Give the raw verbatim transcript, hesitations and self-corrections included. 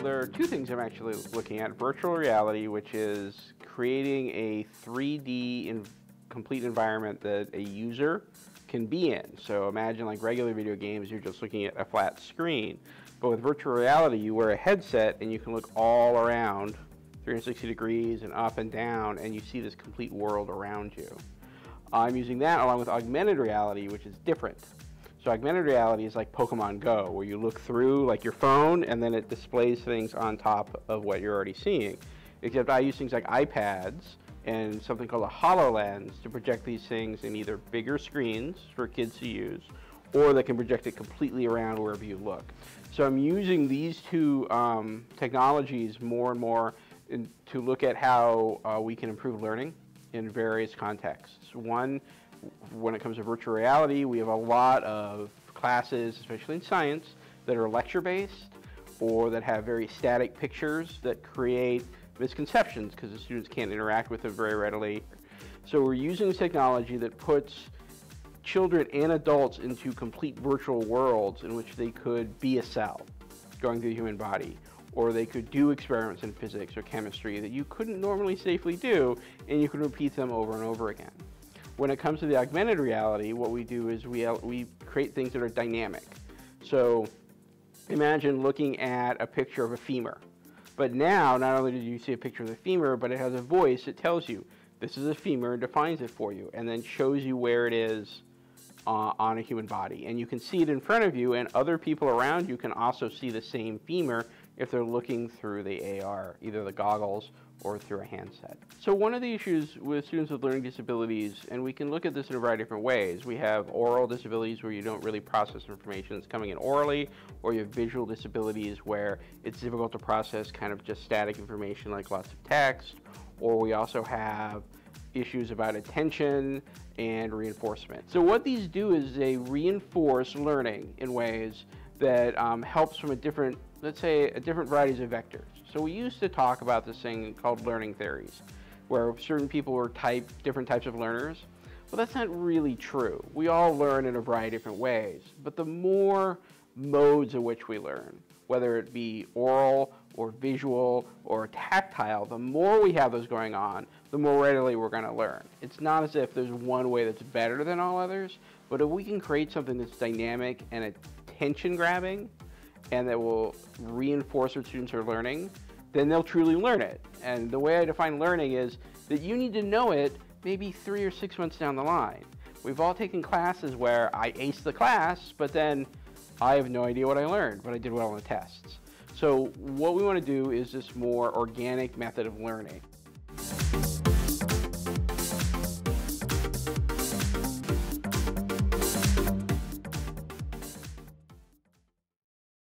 there are two things I'm actually looking at. Virtual reality, which is creating a three D in complete environment that a user can be in. So imagine like regular video games, you're just looking at a flat screen. But with virtual reality, you wear a headset and you can look all around three hundred sixty degrees and up and down, and you see this complete world around you. I'm using that along with augmented reality, which is different. So augmented reality is like Pokemon Go, where you look through like your phone and then it displays things on top of what you're already seeing. Except I use things like iPads and something called a HoloLens to project these things in either bigger screens for kids to use, or they can project it completely around wherever you look. So I'm using these two um, technologies more and more in, to look at how uh, we can improve learning in various contexts. One, when it comes to virtual reality, we have a lot of classes, especially in science, that are lecture-based or that have very static pictures that create misconceptions because the students can't interact with them very readily. So we're using technology that puts children and adults into complete virtual worlds in which they could be a cell going through the human body, or they could do experiments in physics or chemistry that you couldn't normally safely do, and you can repeat them over and over again. When it comes to the augmented reality, what we do is we, we create things that are dynamic. So imagine looking at a picture of a femur. But now, not only do you see a picture of the femur, but it has a voice that tells you, this is a femur, and defines it for you, and then shows you where it is uh, on a human body. And you can see it in front of you, and other people around you can also see the same femur if they're looking through the A R, either the goggles or through a handset. So one of the issues with students with learning disabilities, and we can look at this in a variety of different ways. We have oral disabilities where you don't really process information that's coming in orally, or you have visual disabilities where it's difficult to process kind of just static information like lots of text, or we also have issues about attention and reinforcement. So what these do is they reinforce learning in ways that um, helps from a different, let's say, a different varieties of vectors. So we used to talk about this thing called learning theories, where certain people were type, different types of learners. Well, that's not really true. We all learn in a variety of different ways, but the more modes in which we learn, whether it be oral or visual or tactile, the more we have those going on, the more readily we're going to learn. It's not as if there's one way that's better than all others, but if we can create something that's dynamic and attention grabbing and that will reinforce what students are learning, then they'll truly learn it. And the way I define learning is that you need to know it maybe three or six months down the line. We've all taken classes where I aced the class, but then I have no idea what I learned, but I did well on the tests. So what we want to do is this more organic method of learning.